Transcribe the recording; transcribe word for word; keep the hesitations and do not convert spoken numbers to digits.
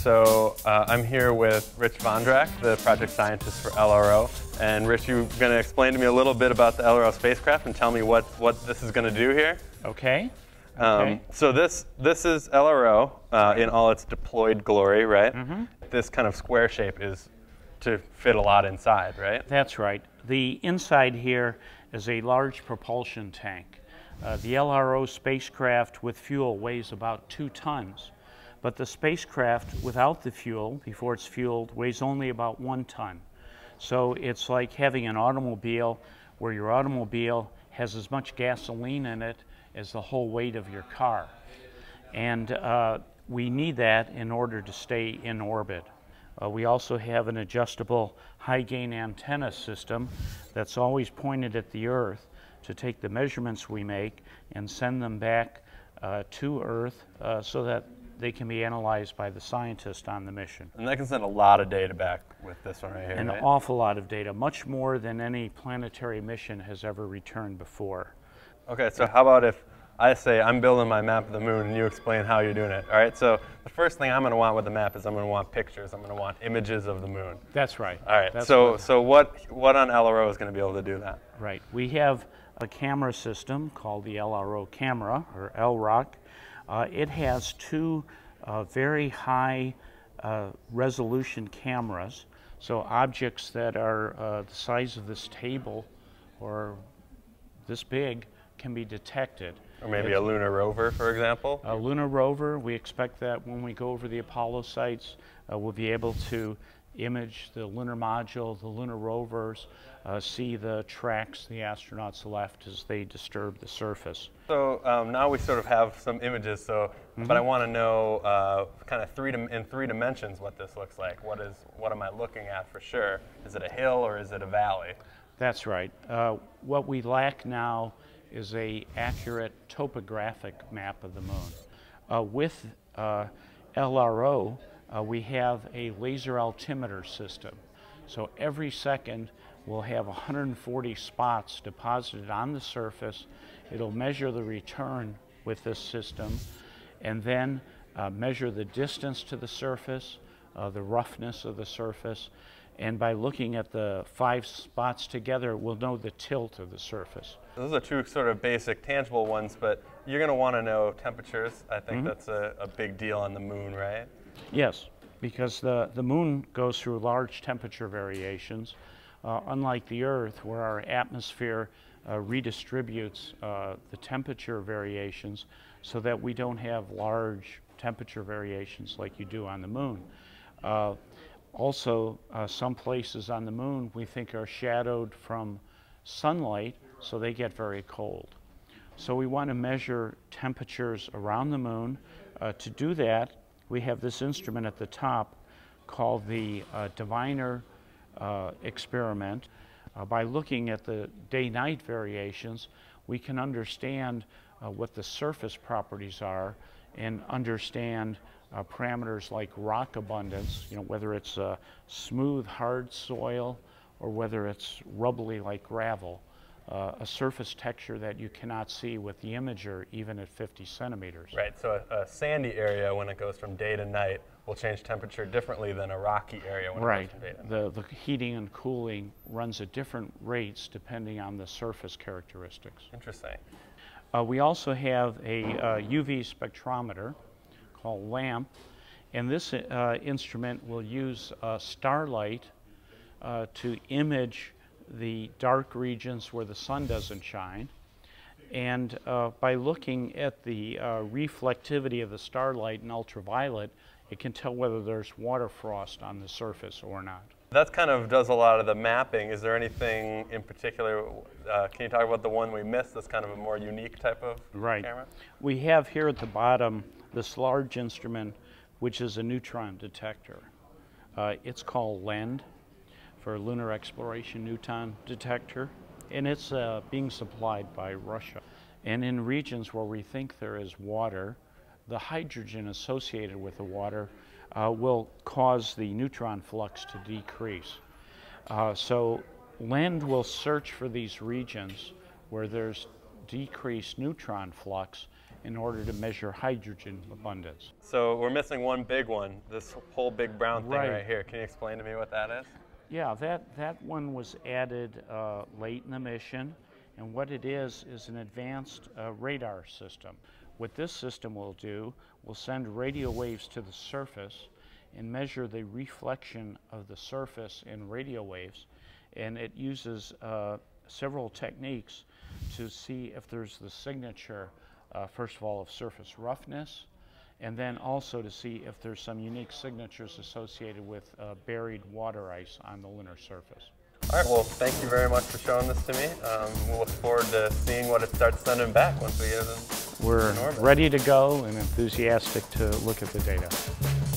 So uh, I'm here with Rich Vondrak, the project scientist for L R O. And Rich, you're going to explain to me a little bit about the L R O spacecraft and tell me what, what this is going to do here. Okay. Um, okay. So this, this is L R O uh, in all its deployed glory, right? Mm-hmm. This kind of square shape is to fit a lot inside, right? That's right. The inside here is a large propulsion tank. Uh, the L R O spacecraft with fuel weighs about two tons, but the spacecraft without the fuel, before it's fueled, weighs only about one ton. So it's like having an automobile where your automobile has as much gasoline in it as the whole weight of your car. And uh, we need that in order to stay in orbit. Uh, we also have an adjustable high-gain antenna system that's always pointed at the Earth to take the measurements we make and send them back uh, to Earth uh, so that they can be analyzed by the scientist on the mission. And that can send a lot of data back with this one right here, An right? awful lot of data, much more than any planetary mission has ever returned before. Okay, so how about if I say I'm building my map of the moon and you explain how you're doing it, all right? So the first thing I'm going to want with the map is I'm going to want pictures. I'm going to want images of the moon. That's right. All right, That's so, what, so what, what on L R O is going to be able to do that? Right. We have a camera system called the L R O camera, or L R O C. Uh, it has two uh, very high uh, resolution cameras, so objects that are uh, the size of this table or this big can be detected. Or maybe it's a lunar rover, for example? A lunar rover, we expect that when we go over the Apollo sites, uh, we'll be able to image the lunar module, the lunar rovers, uh, see the tracks the astronauts left as they disturb the surface. So um, now we sort of have some images, so, Mm-hmm. but I want to know uh, kind of three in three dimensions what this looks like. What is, what am I looking at for sure? Is it a hill or is it a valley? That's right. Uh, what we lack now is a accurate topographic map of the moon. Uh, with uh, L R O, uh, we have a laser altimeter system. So every second we'll have one hundred forty spots deposited on the surface. It'll measure the return with this system and then uh, measure the distance to the surface, uh, the roughness of the surface, and by looking at the five spots together, we'll know the tilt of the surface. Those are two sort of basic, tangible ones, but you're going to want to know temperatures. I think mm-hmm. that's a, a big deal on the moon, right? Yes, because the, the moon goes through large temperature variations, uh, unlike the Earth, where our atmosphere uh, redistributes uh, the temperature variations so that we don't have large temperature variations like you do on the moon. Uh, Also, uh, some places on the moon we think are shadowed from sunlight, so they get very cold. So we want to measure temperatures around the moon. Uh, to do that, we have this instrument at the top called the uh, Diviner uh, experiment. Uh, by looking at the day-night variations, we can understand uh, what the surface properties are and understand Uh, parameters like rock abundance, you know, whether it's a smooth, hard soil or whether it's rubbly like gravel, uh, a surface texture that you cannot see with the imager even at fifty centimeters. Right, so a, a sandy area when it goes from day to night will change temperature differently than a rocky area when right. it goes from day to night. The, the heating and cooling runs at different rates depending on the surface characteristics. Interesting. Uh, we also have a uh, U V spectrometer called LAMP, and this uh, instrument will use uh, starlight uh, to image the dark regions where the sun doesn't shine, and uh, by looking at the uh, reflectivity of the starlight in ultraviolet, it can tell whether there's water frost on the surface or not. That kind of does a lot of the mapping. Is there anything in particular, uh, can you talk about the one we missed, that's kind of a more unique type of right. camera? We have here at the bottom this large instrument, which is a neutron detector. Uh, it's called LEND, for Lunar Exploration Neutron Detector, and it's uh, being supplied by Russia. And in regions where we think there is water, the hydrogen associated with the water uh, will cause the neutron flux to decrease. Uh, so LEND will search for these regions where there's decreased neutron flux in order to measure hydrogen abundance. So we're missing one big one, this whole big brown thing Right. right here. Can you explain to me what that is? Yeah, that, that one was added uh, late in the mission, and what it is is an advanced uh, radar system. What this system will do will send radio waves to the surface and measure the reflection of the surface in radio waves, and it uses uh, several techniques to see if there's the signature, uh, first of all, of surface roughness, and then also to see if there's some unique signatures associated with uh, buried water ice on the lunar surface. All right, well, thank you very much for showing this to me. Um, we'll look forward to seeing what it starts sending back once we get it in We're in orbit. ready to go and enthusiastic to look at the data.